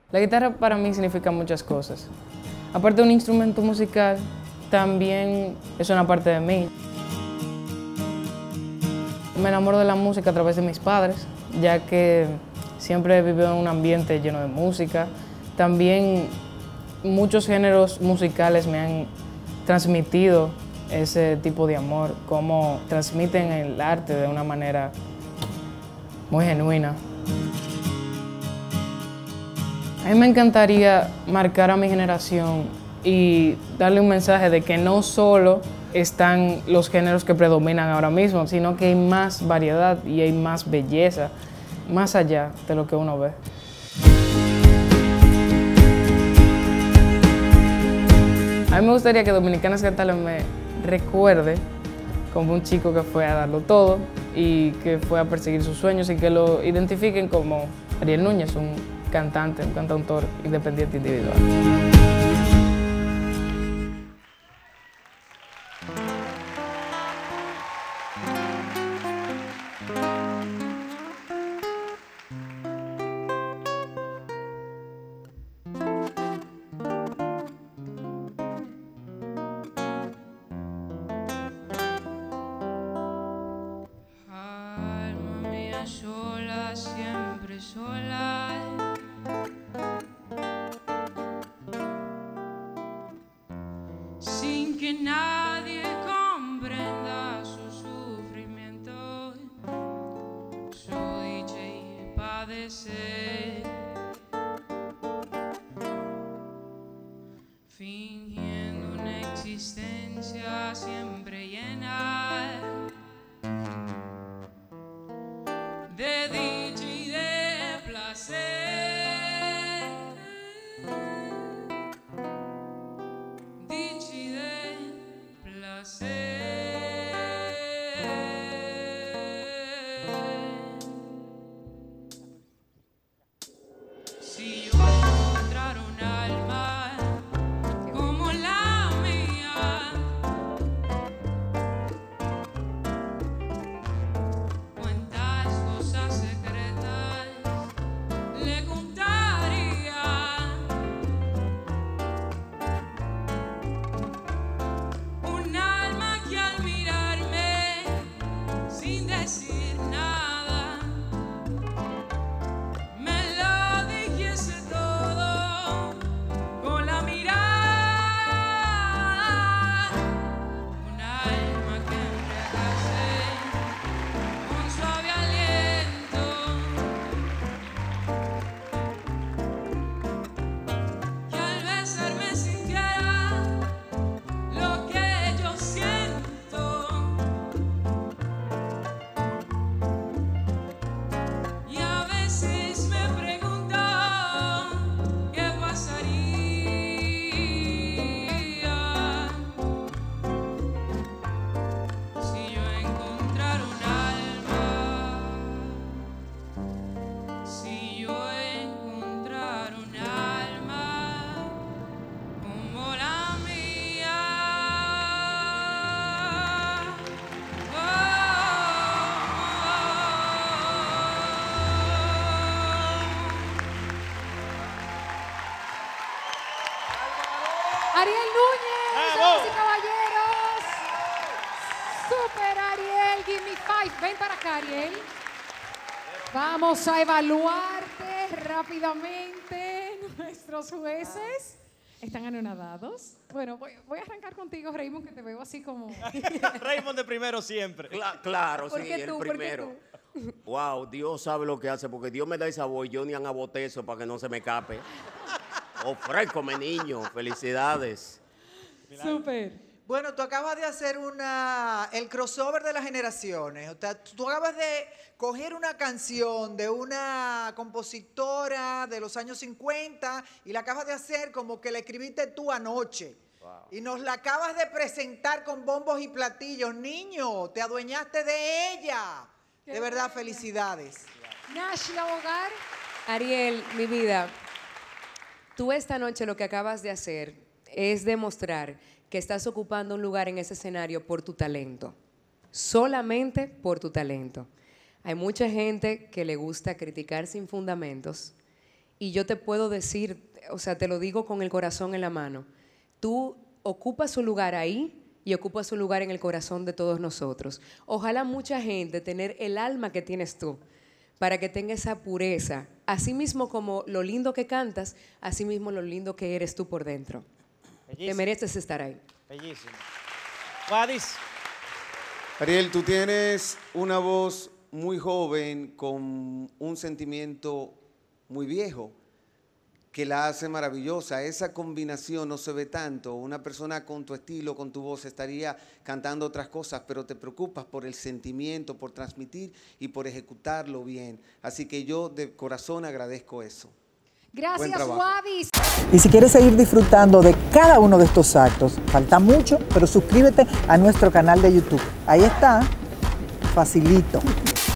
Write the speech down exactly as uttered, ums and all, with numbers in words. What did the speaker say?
La guitarra para mí significa muchas cosas. Aparte de un instrumento musical, también es una parte de mí. Me enamoro de la música a través de mis padres, ya que siempre he vivido en un ambiente lleno de música. También muchos géneros musicales me han transmitido ese tipo de amor, cómo transmiten el arte de una manera muy genuina. A mí me encantaría marcar a mi generación y darle un mensaje de que no solo están los géneros que predominan ahora mismo, sino que hay más variedad y hay más belleza, más allá de lo que uno ve. A mí me gustaría que Dominicanas Got Talent me recuerde como un chico que fue a darlo todo y que fue a perseguir sus sueños y que lo identifiquen como Ariel Núñez, un cantante, un cantautor independiente individual. Alma mía sola, siempre sola. Sin que nadie comprenda su sufrimiento, su dicha y padecer, fingiendo una existencia siempre llena de dicha y de placer. Si yo encontrara un alma como la mía, cuántas cosas secretas le contaría. Un alma que al mirarme sin decir nada me lo dijese todo con la mirada. Un alma que embriagase con suave aliento, que al besarme sintiera lo que yo siento. Y a veces me pregunto qué pasaría si yo encontrara un alma, si yo encontrara un alma como la mía. Ariel Núñez, ¡Bravo! damas y caballeros. Super Ariel, give me five. Ven para acá, Ariel. Vamos a evaluarte rápidamente. Nuestros jueces están anonadados. Bueno, voy, voy a arrancar contigo, Raymond, que te veo así como... Raymond de primero siempre. Cla- claro, ¿Por sí, qué el tú? ¿Por qué primero. tú? Wow, Dios sabe lo que hace, porque Dios me da esa voz y yo ni han aboté eso para que no se me escape. Ofrécome, niño. Felicidades. Super. Bueno, tú acabas de hacer una, el crossover de las generaciones. O sea, tú acabas de coger una canción de una compositora de los años cincuenta y la acabas de hacer como que la escribiste tú anoche. Wow. Y nos la acabas de presentar con bombos y platillos. Niño, te adueñaste de ella. Qué De verdad, buena. felicidades. Nashla Bogar. Ariel, mi vida, tú esta noche lo que acabas de hacer es demostrar que estás ocupando un lugar en ese escenario por tu talento, solamente por tu talento. Hay mucha gente que le gusta criticar sin fundamentos y yo te puedo decir, o sea, te lo digo con el corazón en la mano, tú ocupas un lugar ahí y ocupas un lugar en el corazón de todos nosotros. Ojalá mucha gente tener el alma que tienes tú, para que tenga esa pureza, así mismo como lo lindo que cantas, así mismo lo lindo que eres tú por dentro. Bellísimo. Te mereces estar ahí. Bellísimo. Wadis. Ariel, tú tienes una voz muy joven con un sentimiento muy viejo que la hace maravillosa. Esa combinación no se ve tanto. Una persona con tu estilo, con tu voz, estaría cantando otras cosas, pero te preocupas por el sentimiento, por transmitir y por ejecutarlo bien. Así que yo de corazón agradezco eso. Buen Gracias, trabajo. Wadis. Y si quieres seguir disfrutando de cada uno de estos actos, falta mucho, pero suscríbete a nuestro canal de YouTube. Ahí está, facilito.